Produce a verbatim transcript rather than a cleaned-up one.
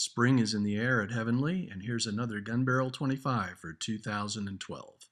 Spring is in the air at Heavenly, and here's another Gun Barrel twenty-five for two thousand twelve.